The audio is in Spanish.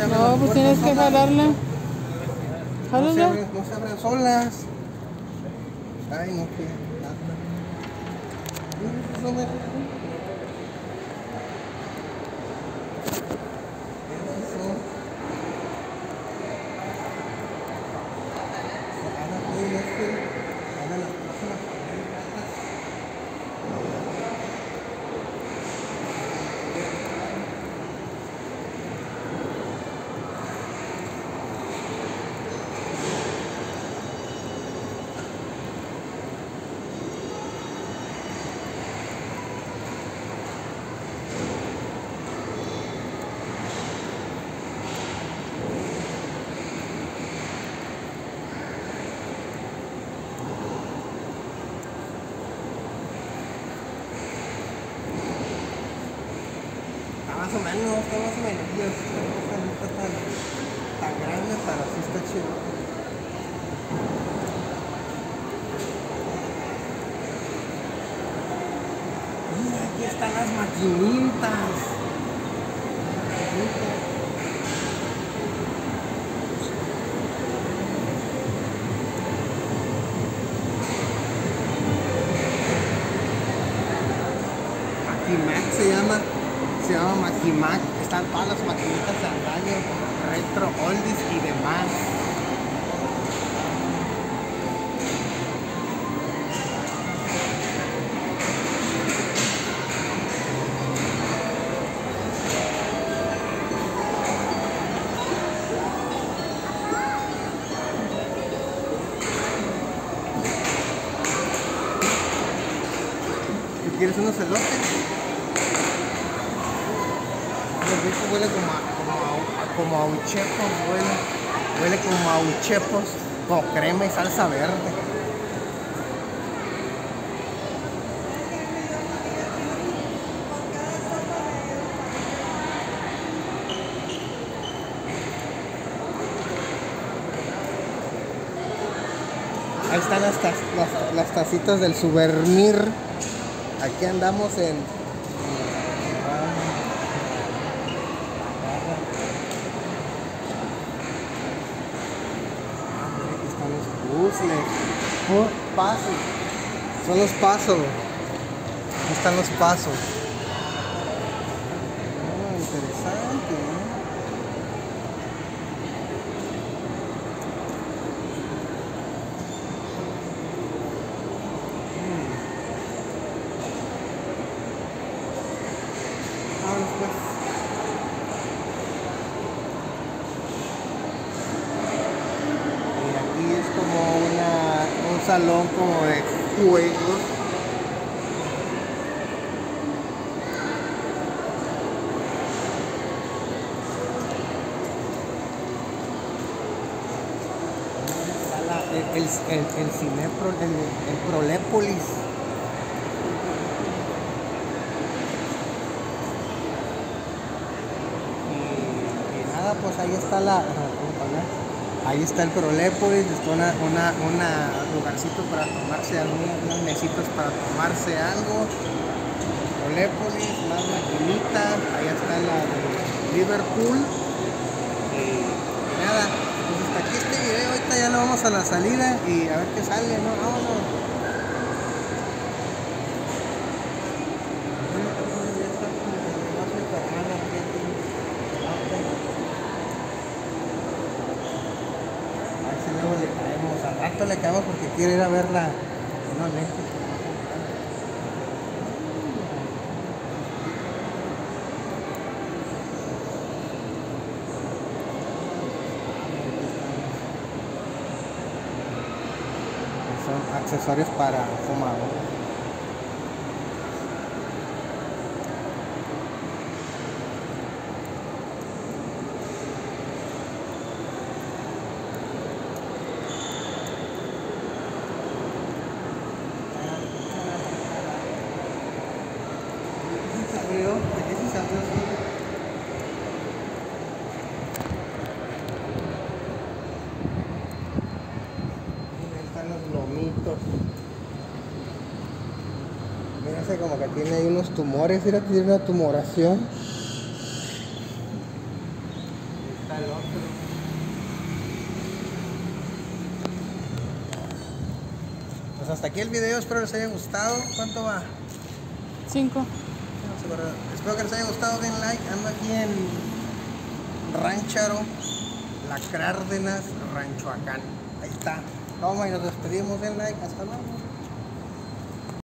abren No, las pues puertas tienes que solas. jalarla. No Jálala. no se abren solas. Ay, no, que nada. Eso me... Más o menos, está más o menos. No está tan grande, pero sí está chido. Mira, aquí están las maquinitas. Maquimac se llama Maquimac. Están todas las maquinitas de antaño, retro, oldies y demás. ¿Quieres unos elotes? Huele como a uchepos, huele como a uchepos con crema y salsa verde. Ahí están las tacitas del souvenir. Aquí andamos en... Aquí están los puzzles. Pasos. Son los pasos. Aquí están los pasos. Interesante, ¿eh? Y aquí es como un salón como de juegos. El Cinepro, el Prolépolis. Y nada, pues ahí está ahí está el Prolépolis, está un lugarcito para tomarse unas mesitas para tomarse algo. Prolépolis, más maquinitas, ahí está la de Liverpool. Y nada, pues hasta aquí este video. Ahorita ya lo vamos a la salida y a ver qué sale, ¿no? Vámonos. Al rato le caemos porque quiere ir a verla. No, lentes. Son accesorios para fumador. Están los lomitos. Mira, hace como que tiene ahí unos tumores. Mira, tiene una tumoración. está el otro. Pues hasta aquí el video, espero les haya gustado. ¿Cuánto va? 5. No sé, pero espero que les haya gustado, den like. Ando aquí en Rancharo, La Cárdenas, Ranchoacán. Ahí está. Toma y nos despedimos, den like. Hasta luego.